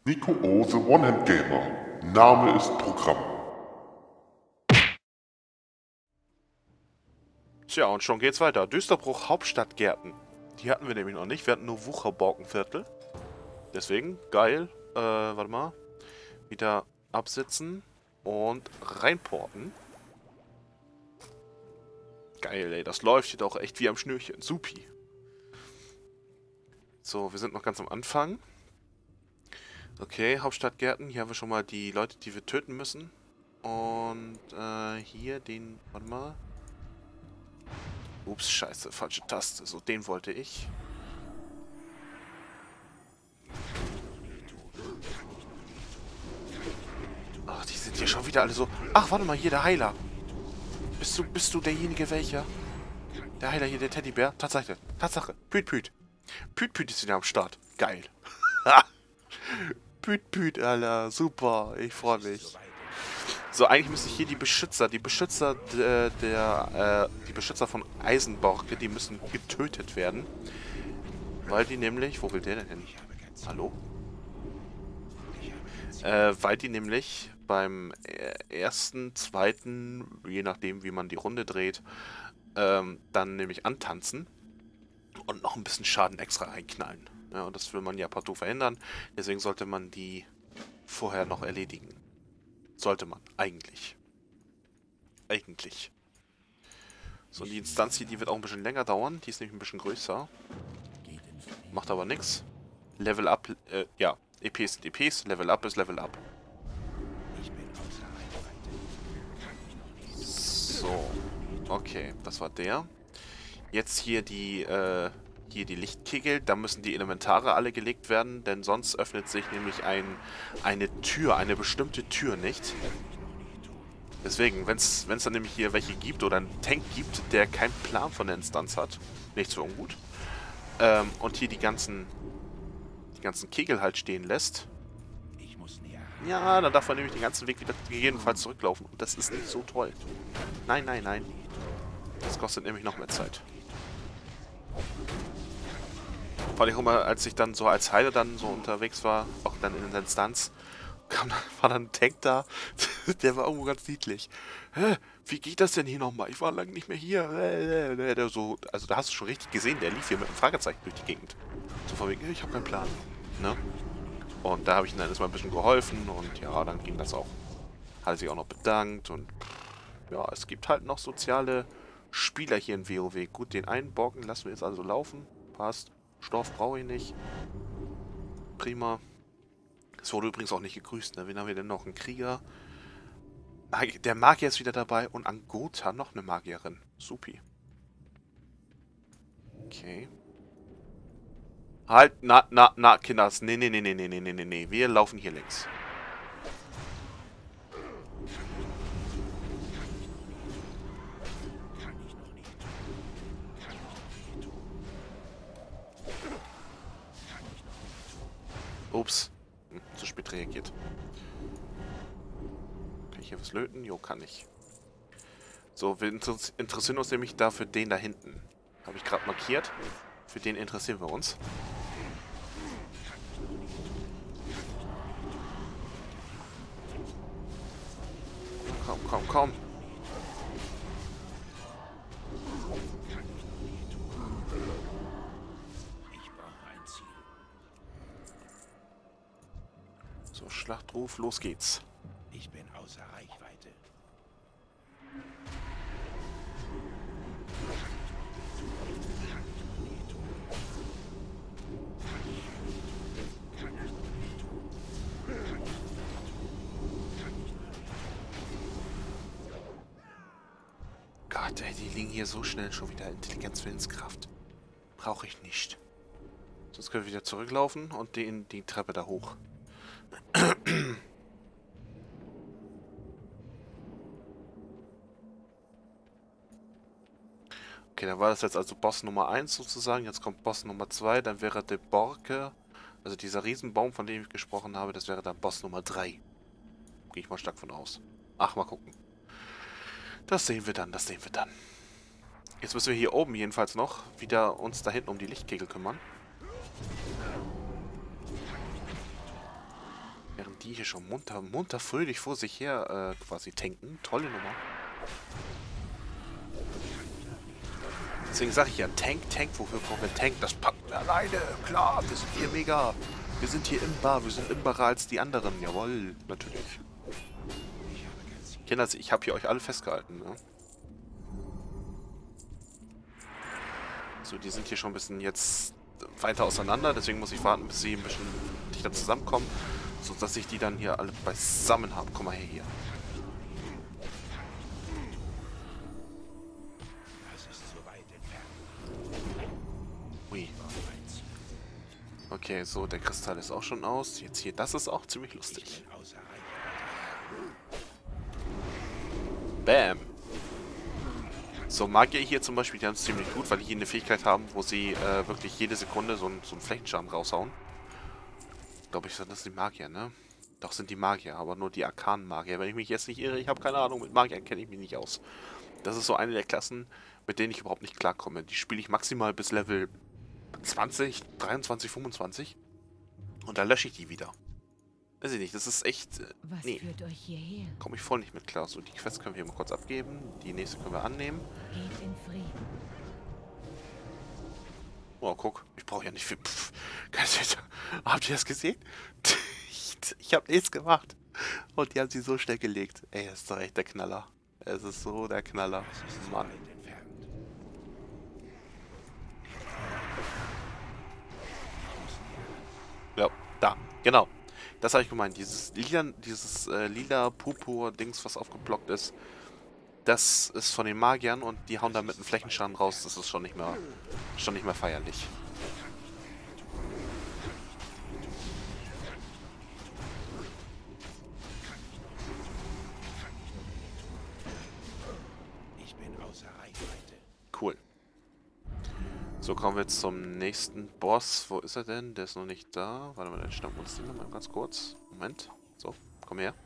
Nico O, The One-Hand-Gamer. Name ist Programm. Tja, und schon geht's weiter. Düsterbruch Hauptstadtgärten. Die hatten wir nämlich noch nicht. Wir hatten nur Wucherborkenviertel. Deswegen, geil. Warte mal. Wieder absitzen und reinporten. Geil, ey. Das läuft hier doch echt wie am Schnürchen. Supi. So, wir sind noch ganz am Anfang. Okay, Hauptstadtgärten. Hier haben wir schon mal die Leute, die wir töten müssen. Und hier den... Warte mal. Ups, scheiße, falsche Taste. So, den wollte ich. Ach, die sind hier schon wieder alle so... Ach, warte mal, hier der Heiler. Bist du derjenige, welcher? Der Heiler hier, der Teddybär? Tatsache. Püt, Püt. Püt, Püt ist wieder am Start. Geil. Püt, Püt, Alter. Super. Ich freue mich. So, eigentlich müsste ich hier die Beschützer von Eisenborke, die müssen getötet werden. Weil die nämlich... Wo will der denn hin? Hallo? Weil die nämlich beim ersten, zweiten, je nachdem wie man die Runde dreht, dann nämlich antanzen und noch ein bisschen Schaden extra reinknallen. Ja, und das will man ja partout verhindern. Deswegen sollte man die vorher noch erledigen. Sollte man. Eigentlich. So, die Instanz hier, die wird auch ein bisschen länger dauern. Die ist nämlich ein bisschen größer. Macht aber nichts. Level Up, ja. EPs sind EPs, Level Up ist Level Up. So. Okay, das war der. Jetzt hier die Lichtkegel. Da müssen die Elementare alle gelegt werden, denn sonst öffnet sich nämlich eine Tür, eine bestimmte Tür nicht. Deswegen, wenn es dann nämlich hier welche gibt oder einen Tank gibt, der keinen Plan von der Instanz hat, nicht so ungut, und hier die ganzen Kegel halt stehen lässt, ja, dann darf man nämlich den ganzen Weg wieder gegebenenfalls zurücklaufen. Und das ist nicht so toll. Nein, nein, nein. Das kostet nämlich noch mehr Zeit. Vor allem auch mal, als ich dann so als Heiler dann so unterwegs war, auch dann in der Instanz, war dann ein Tank da, der war irgendwo ganz niedlich. Hä? Wie geht das denn hier nochmal? Ich war lange nicht mehr hier. Der so, also da hast du schon richtig gesehen, der lief hier mit einem Fragezeichen durch die Gegend. So von wegen, ich habe keinen Plan. Ne? Und da habe ich ihm dann erstmal ein bisschen geholfen und ja, dann ging das auch. Hat er sich auch noch bedankt und ja, es gibt halt noch soziale Spieler hier in WoW. Gut, den einen Borken lassen wir jetzt also laufen. Passt. Stoff brauche ich nicht. Prima. Es wurde übrigens auch nicht gegrüßt. Ne? Wen haben wir denn noch? Ein Krieger. Der Magier ist wieder dabei und Angota noch eine Magierin. Supi. Okay. Halt, na, Kinders. Nee. Wir laufen hier links. Ups. Zu spät reagiert. Kann ich hier was löten? Jo, kann ich. So, wir interessieren uns nämlich da für den da hinten. Habe ich gerade markiert. Für den interessieren wir uns. Komm. So, Schlachtruf, los geht's. Ich bin außer Reichweite. Gott, ey, die liegen hier so schnell schon wieder. Intelligenz, Willenskraft. Brauche ich nicht. Sonst können wir wieder zurücklaufen und die Treppe da hoch. Okay, dann war das jetzt also Boss Nummer 1 sozusagen. Jetzt kommt Boss Nummer 2. Dann wäre der Borke, also dieser Riesenbaum, von dem ich gesprochen habe, das wäre dann Boss Nummer 3. Gehe ich mal stark von aus. Ach, mal gucken. Das sehen wir dann. Jetzt müssen wir hier oben jedenfalls noch wieder uns da hinten um die Lichtkegel kümmern. die hier schon munter fröhlich vor sich her quasi tanken. Tolle Nummer. Deswegen sage ich ja, Tank, wofür brauchen wir Tank? Das packen wir alleine. Klar, wir sind hier mega. Wir sind hier imbar, wir sind imbarer als die anderen. Jawohl, natürlich. Kinder, ich habe hier euch alle festgehalten, ne? So, die sind hier schon ein bisschen jetzt weiter auseinander, deswegen muss ich warten, bis sie ein bisschen dichter zusammenkommen, sodass ich die dann hier alle beisammen habe. Komm mal her hier. Ui. Okay, so, der Kristall ist auch schon aus. Jetzt hier, das ist auch ziemlich lustig. Bam. So, Magier hier zum Beispiel, die haben es ziemlich gut, weil die hier eine Fähigkeit haben, wo sie wirklich jede Sekunde so einen Flächenschaden raushauen. Glaube ich, sind das die Magier, ne? Doch, sind die Magier, aber nur die Arkanen-Magier. Wenn ich mich jetzt nicht irre, ich habe keine Ahnung, mit Magiern kenne ich mich nicht aus. Das ist so eine der Klassen, mit denen ich überhaupt nicht klarkomme. Die spiele ich maximal bis Level 20, 23, 25. Und dann lösche ich die wieder. Weiß ich nicht, das ist echt... Was nee, führt euch hierher? komme ich voll nicht mit klar. So, die Quest können wir hier mal kurz abgeben. Die nächste können wir annehmen. Geht in Frieden. Oh, guck, ich brauche ja nicht viel... Pff, habt ihr das gesehen? Ich habe nichts gemacht. Und die haben sie so schnell gelegt. Ey, das ist doch echt der Knaller. Es ist so der Knaller. Mann. Ja, da, genau. Das habe ich gemeint. Dieses lila Purpur-Dings, was aufgeblockt ist, das ist von den Magiern und die hauen da mit einem Flächenschaden raus. Das ist schon nicht mehr feierlich. Ich bin außer Reichweite. Cool. So, kommen wir jetzt zum nächsten Boss. Wo ist er denn? Der ist noch nicht da. Warte mal, dann schnappen wir uns den mal ganz kurz. Moment. So, komm her.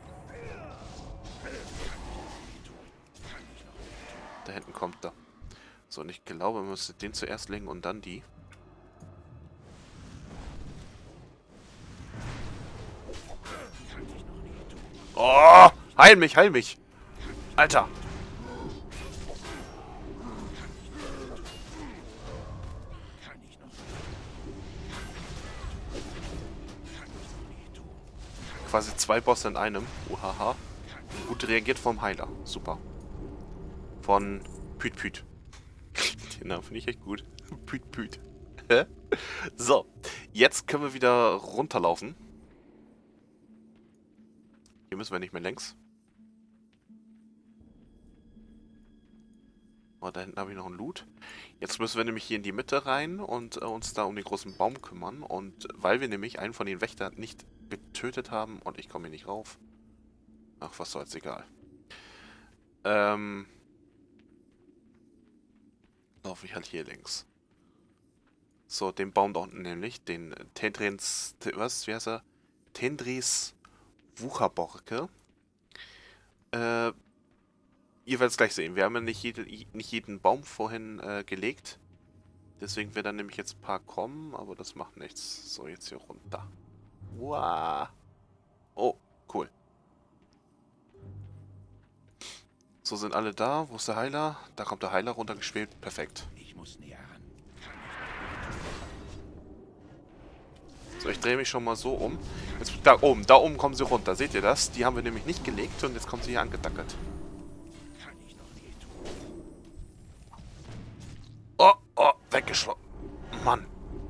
Da hinten kommt er. So, und ich glaube, man müsste den zuerst legen und dann die. Oh! Heil mich, heil mich! Alter! Quasi zwei Bosse in einem. Uhaha. Gut reagiert vom Heiler. Super. Von Püt Püt. Den Namen finde ich echt gut. Püt Püt. So. Jetzt können wir wieder runterlaufen. Hier müssen wir nicht mehr längs. Oh, da hinten habe ich noch einen Loot. Jetzt müssen wir nämlich hier in die Mitte rein und uns da um den großen Baum kümmern. Und weil wir nämlich einen von den Wächtern nicht getötet haben und ich komme hier nicht rauf. Ach, was soll's, egal. Laufe ich halt hier links. So, den Baum da unten nämlich, den Tendrins, was, wie heißt er? Tendris Wucherborke. Ihr werdet es gleich sehen. Wir haben ja nicht jeden Baum vorhin gelegt. Deswegen werden dann nämlich jetzt ein paar kommen, aber das macht nichts. So, jetzt hier runter. Wow. Oh, cool. So, sind alle da. Wo ist der Heiler? Da kommt der Heiler runtergeschwebt. Perfekt. Ich muss näher ran. So, ich drehe mich schon mal so um. Jetzt, da oben kommen sie runter. Seht ihr das? Die haben wir nämlich nicht gelegt und jetzt kommen sie hier angedackert. Oh, weggeschlossen. Mann.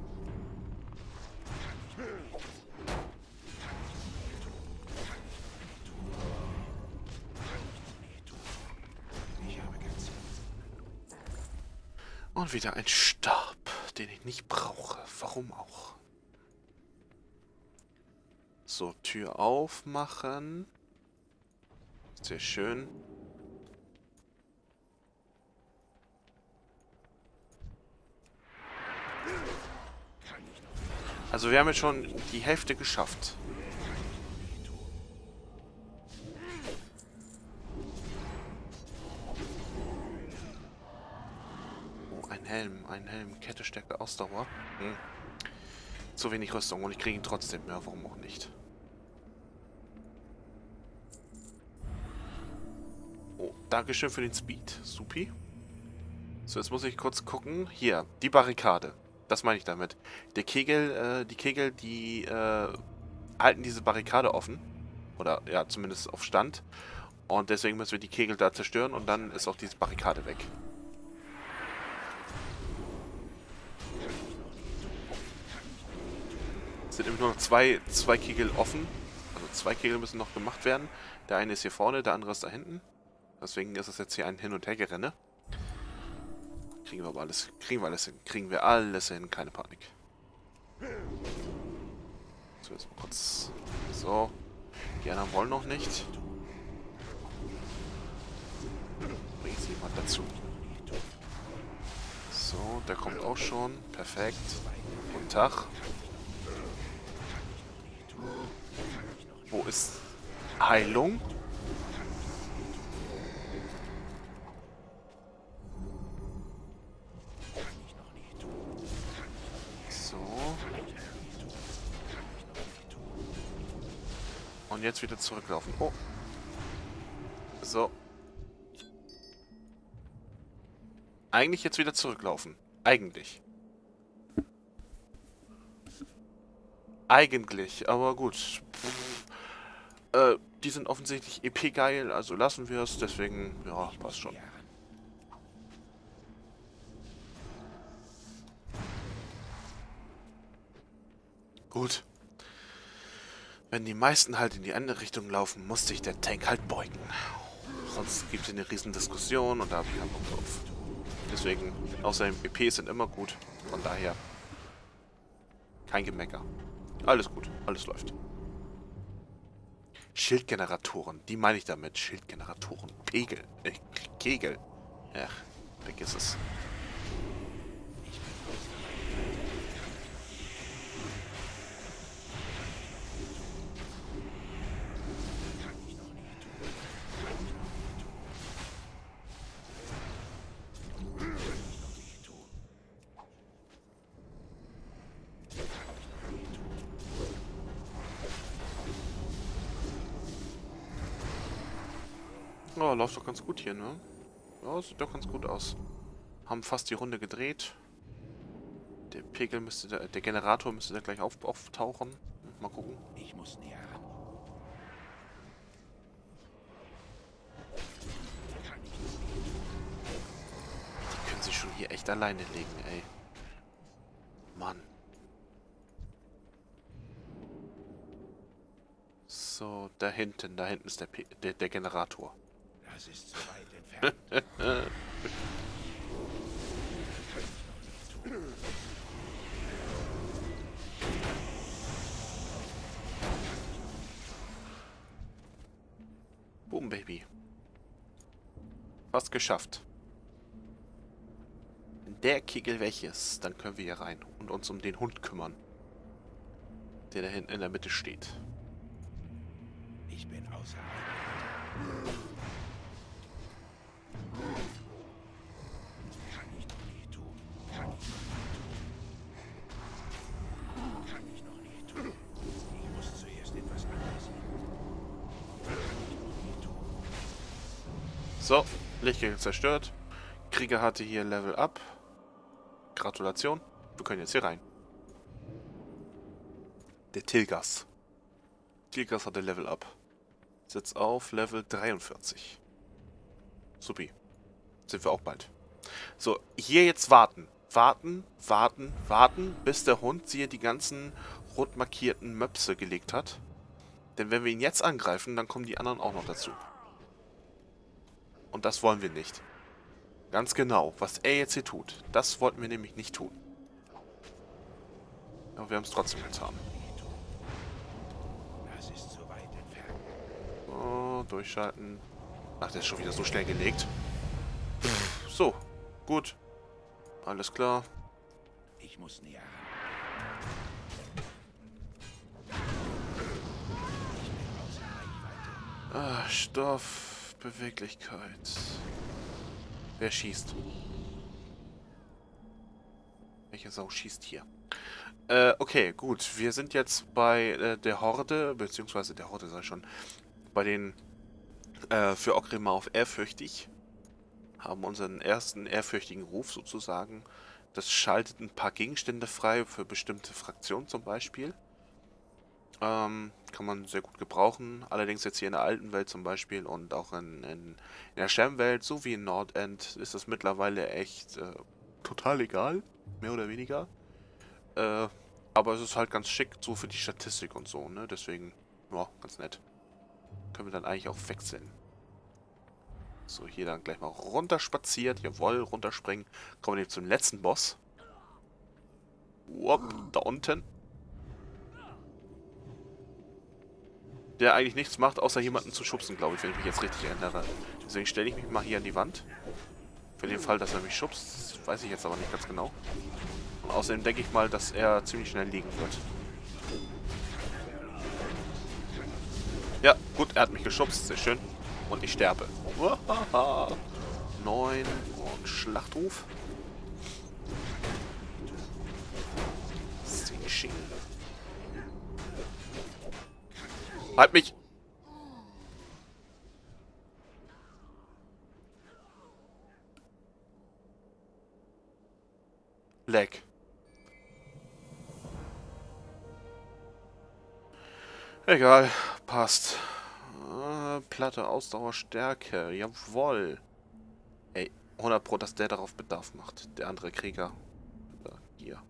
Und wieder ein Stab, den ich nicht brauche. Warum auch? So, Tür aufmachen. Sehr schön. Also wir haben jetzt schon die Hälfte geschafft. Oh, ein Helm, Kette, Stärke, Ausdauer. Zu wenig Rüstung und ich kriege ihn trotzdem. Ja, warum auch nicht. Dankeschön für den Speed. Supi. So, jetzt muss ich kurz gucken. Hier, die Barrikade. Das meine ich damit. Die Kegel, die halten diese Barrikade offen. Oder, ja, zumindest auf Stand. Und deswegen müssen wir die Kegel da zerstören und dann ist auch diese Barrikade weg. Es sind immer nur noch zwei Kegel offen. Also 2 Kegel müssen noch gemacht werden. Der eine ist hier vorne, der andere ist da hinten. Deswegen ist es jetzt hier ein Hin- und Hergerenne. Kriegen wir aber alles. Kriegen wir alles hin. Kriegen wir alles hin. Keine Panik. So, jetzt mal kurz. So. Die anderen wollen noch nicht. Bringe ich jemand dazu. So, der kommt auch schon. Perfekt. Guten Tag. Wo ist Heilung? So. Und jetzt wieder zurücklaufen. Oh. So. Eigentlich jetzt wieder zurücklaufen. Eigentlich. Eigentlich, aber gut. Die sind offensichtlich EP-geil, also lassen wir es. Deswegen, ja, passt schon. Gut. Wenn die meisten halt in die andere Richtung laufen, muss sich der Tank halt beugen. Sonst gibt es eine riesen Diskussion und da habe ich keinen Bock drauf. Deswegen, außerdem EPs sind immer gut. Von daher, kein Gemecker. Alles gut, alles läuft. Schildgeneratoren, die meine ich damit. Schildgeneratoren. Pegel. Kegel. Ja, vergiss es. Oh, läuft doch ganz gut hier, ne? Ja, sieht doch ganz gut aus. Haben fast die Runde gedreht. Der Pegel müsste, der Generator müsste da gleich auftauchen. Mal gucken. Ich muss näher ran. Die können sich schon hier echt alleine legen, ey. Mann. So, da hinten ist der Generator. Das ist zu weit entfernt. Boom, Baby. Fast geschafft. Wenn der Kegel weg ist, dann können wir hier rein und uns um den Hund kümmern. Der da hinten in der Mitte steht. Ich bin außer Reichweite. Kann ich noch nicht tun. Kann ich noch nicht tun. Ich muss zuerst etwas anderes. Kann ich noch nicht tun. So, Lichtkegel zerstört. Krieger hatte hier Level Up. Gratulation. Wir können jetzt hier rein. Der Tilgas. Tilgas hatte Level Up. Sitzt auf Level 43. Supi. Sind wir auch bald. So, hier jetzt warten. Warten, warten, warten, bis der Hund hier die ganzen rot markierten Möpse gelegt hat. Denn wenn wir ihn jetzt angreifen, dann kommen die anderen auch noch dazu. Und das wollen wir nicht. Ganz genau, was er jetzt hier tut. Das wollten wir nämlich nicht tun. Aber wir haben es trotzdem getan. Das ist zu weit entfernt. So, durchschalten. Ach, der ist schon wieder so schnell gelegt. So, gut. Alles klar. Ich muss näher ran. Ich bin außer Reichweite. Ah, Stoff, Beweglichkeit. Wer schießt? Welche Sau schießt hier? Okay, gut. Wir sind jetzt bei der Horde, beziehungsweise der Horde sei schon, bei den Für Orgrimmar auf ehrfürchtig. Haben unseren ersten ehrfürchtigen Ruf sozusagen. Das schaltet ein paar Gegenstände frei für bestimmte Fraktionen zum Beispiel. Kann man sehr gut gebrauchen. Allerdings jetzt hier in der alten Welt zum Beispiel und auch in der Sham-Welt sowie in Nordend ist das mittlerweile echt total egal. Mehr oder weniger. Aber es ist halt ganz schick so für die Statistik und so, ne? Deswegen, ja, ganz nett. Können wir dann eigentlich auch wechseln. So, hier dann gleich mal runterspaziert. Jawohl, runterspringen. Kommen wir jetzt zum letzten Boss. Whoop, da unten. Der eigentlich nichts macht, außer jemanden zu schubsen, glaube ich, wenn ich mich jetzt richtig erinnere. Deswegen stelle ich mich mal hier an die Wand. Für den Fall, dass er mich schubst, das weiß ich jetzt aber nicht ganz genau. Und außerdem denke ich mal, dass er ziemlich schnell liegen wird. Ja, gut, er hat mich geschubst, sehr schön. Und ich sterbe. 9 und Schlachtruf. Sehr schön. Halt mich! Leck. Egal, passt. Platte, Ausdauer, Stärke, jawohl. Ey, 100 Pro, dass der darauf Bedarf macht. Der andere Krieger. Hier.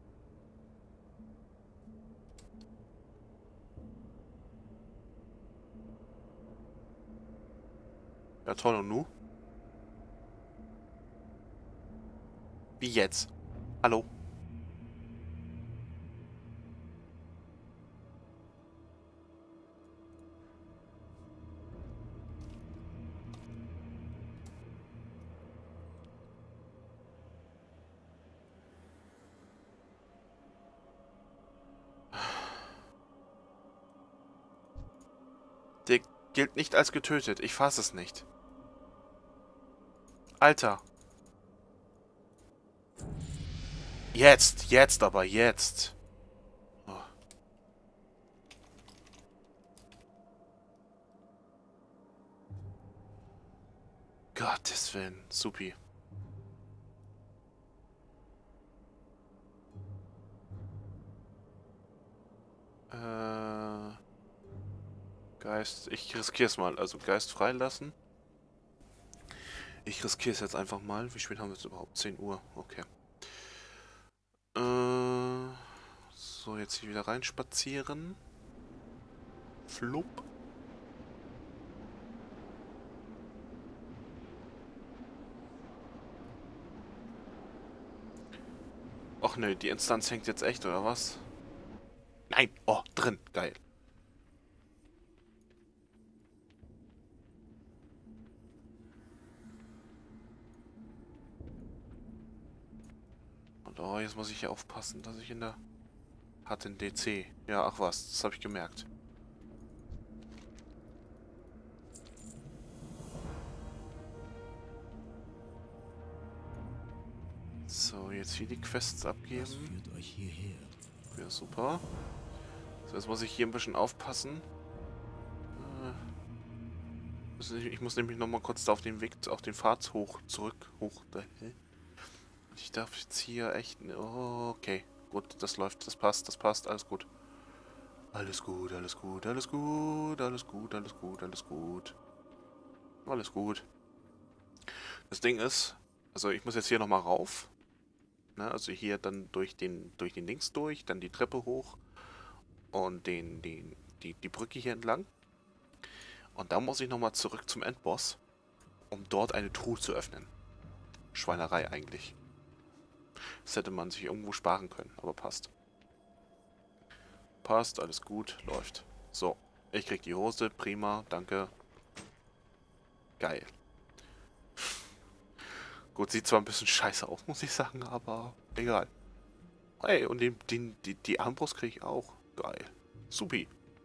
Ja, toll, und nu? Wie jetzt? Hallo? Der gilt nicht als getötet. Ich fasse es nicht. Alter. Jetzt aber, jetzt. Oh. Gottes Willen, supi. Geist, ich riskiere es mal. Also Geist freilassen. Ich riskiere es jetzt einfach mal. Wie spät haben wir es überhaupt? 10 Uhr. Okay. So, jetzt hier wieder reinspazieren. Flupp. Och nö, die Instanz hängt jetzt echt, oder was? Nein! Oh, drin. Geil. Und oh, jetzt muss ich hier aufpassen, dass ich in der... Hat den DC. Ja, ach was, das habe ich gemerkt. So, jetzt hier die Quests abgeben. Was führt euch hierher? Ja, super. So, jetzt muss ich hier ein bisschen aufpassen. Ich muss nämlich nochmal kurz auf den Weg, auf den Pfad hoch. Ich darf jetzt hier echt... Oh, okay. Gut, das läuft, das passt, alles gut. Alles gut, alles gut, alles gut, alles gut, alles gut, alles gut. Alles gut. Das Ding ist, also ich muss jetzt hier nochmal rauf. Ne, also hier dann durch den Dings durch, dann die Treppe hoch und die Brücke hier entlang. Und dann muss ich nochmal zurück zum Endboss, um dort eine Truhe zu öffnen. Schweinerei eigentlich. Das hätte man sich irgendwo sparen können, aber passt. Passt, alles gut, läuft. So, ich krieg die Hose, prima, danke. Geil. Gut, sieht zwar ein bisschen scheiße aus, muss ich sagen, aber egal. Hey, und die Armbrust kriege ich auch. Geil. Supi.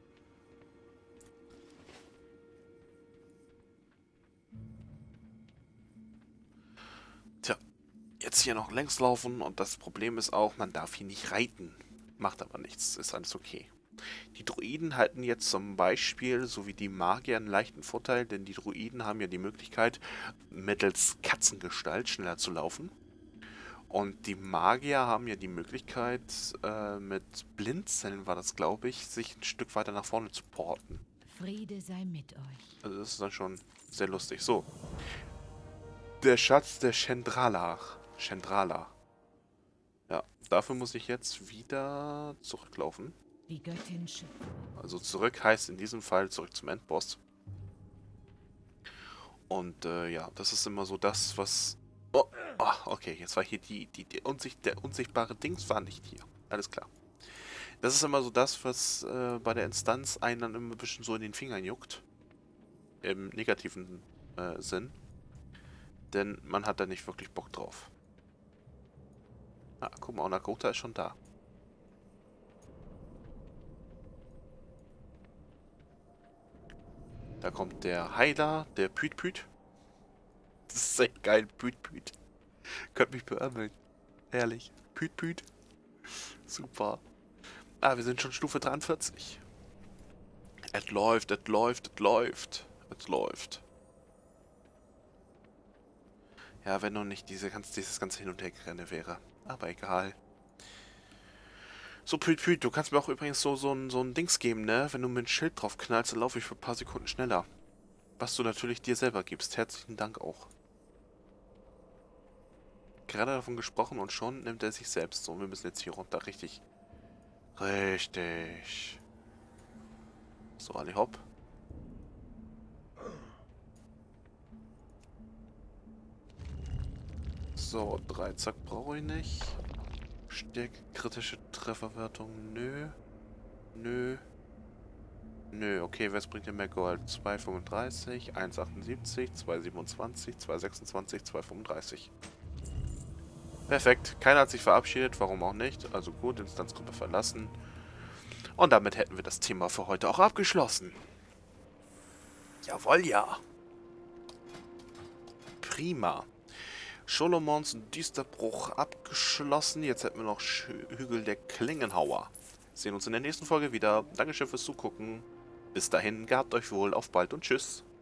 Tja, jetzt hier noch längs laufen und das Problem ist auch, man darf hier nicht reiten. Macht aber nichts, ist alles okay. Die Druiden halten jetzt zum Beispiel, so wie die Magier, einen leichten Vorteil, denn die Druiden haben ja die Möglichkeit, mittels Katzengestalt schneller zu laufen. Und die Magier haben ja die Möglichkeit, mit Blinzeln war das, glaube ich, sich ein Stück weiter nach vorne zu porten. Friede sei mit euch. Also das ist dann schon sehr lustig. So. Der Schatz der Chendrala. Chendrala. Ja, dafür muss ich jetzt wieder zurücklaufen. Die Göttin schützt. Also zurück heißt in diesem Fall zurück zum Endboss. Und ja, das ist immer so das, was... Oh, okay, jetzt war hier der unsichtbare Dings war nicht hier. Alles klar. Das ist immer so das, was bei der Instanz einen dann immer ein bisschen so in den Fingern juckt. Im negativen Sinn. Denn man hat da nicht wirklich Bock drauf. Ah, guck mal, Onagota ist schon da. Da kommt der Heiler, der Püt-Püt. Das ist echt geil, Püt-Püt. Könnt mich beömmeln. Herrlich. Püt-Püt. Super. Ah, wir sind schon Stufe 43. Es läuft, es läuft, es läuft. Es läuft. Ja, wenn noch nicht dieses ganze Hin- und Hergerenne wäre. Aber egal. So, Püt, du kannst mir auch übrigens so ein Dings geben, ne? Wenn du mir ein Schild drauf knallst, dann laufe ich für ein paar Sekunden schneller. Was du natürlich dir selber gibst. Herzlichen Dank auch. Gerade davon gesprochen und schon nimmt er sich selbst so. Wir müssen jetzt hier runter. Richtig. Richtig. So, Ali hopp. So, 3 Zack brauche ich nicht. Stärke, kritische Trefferwertung, nö. Nö. Nö, okay, was bringt dir mehr Gold? 2,35, 1,78, 2,27, 2,26, 2,35. Perfekt, keiner hat sich verabschiedet, warum auch nicht. Also gut, Instanzgruppe verlassen. Und damit hätten wir das Thema für heute auch abgeschlossen. Jawohl, ja. Prima. Scholomons Düsterbruch abgeschlossen. Jetzt hätten wir noch Hügel der Klingenhauer. Sehen uns in der nächsten Folge wieder. Dankeschön fürs Zugucken. Bis dahin, gehabt euch wohl, auf bald und tschüss.